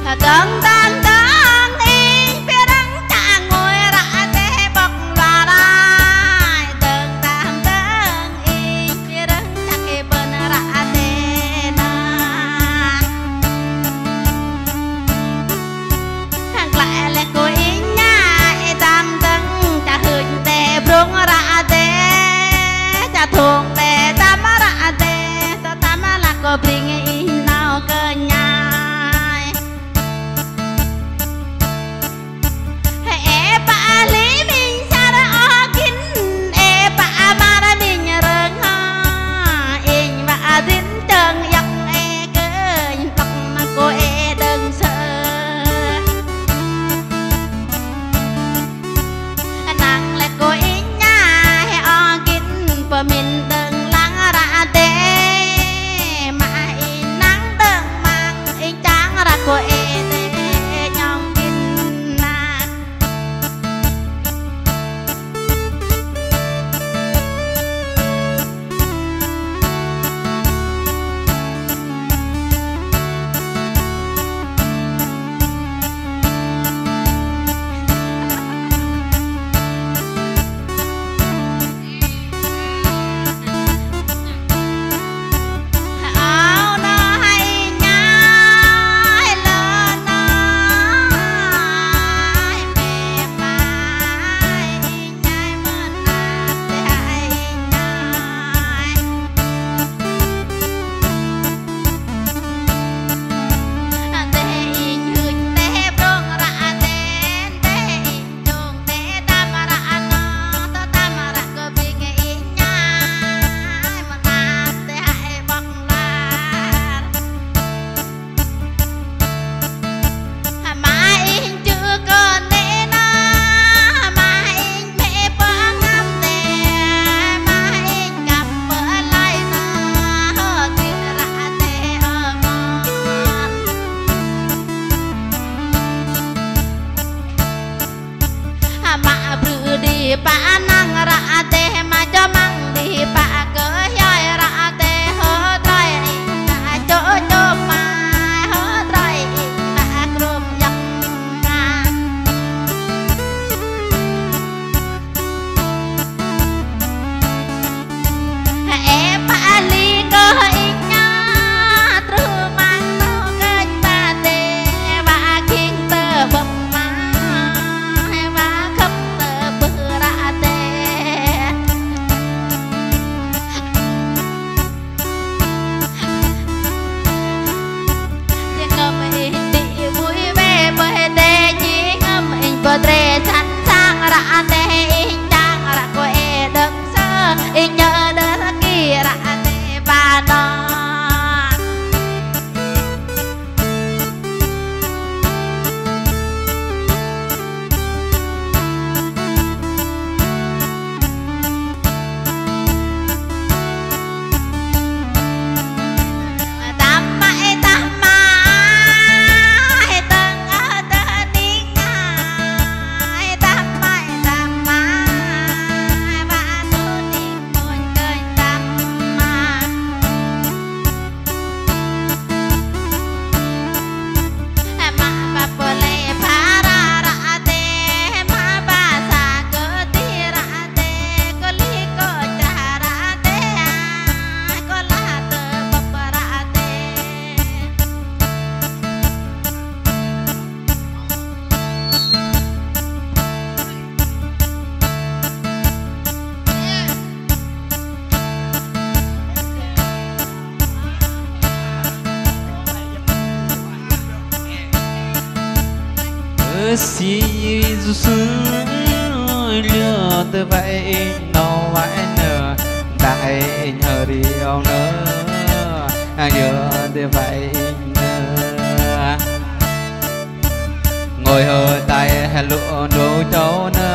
Tầng tan tầng y phía đằng cha ngồi rạ tê bọc loa đai. Tầng tan tầng y phía đằng cha kê bên rạ tê na. Hàng lại lẹ cô ý nhai tam tầng cha hương tê brung rạ tê. Cha thuông tê tam rạ tê. Tao tam là cô bring y nào cơ nhai. Jesus lừa từ vậy đâu phải nữa đại nhờ điều nữa nhờ từ vậy nữa ngồi hờ tay lụa đồ cháu nữa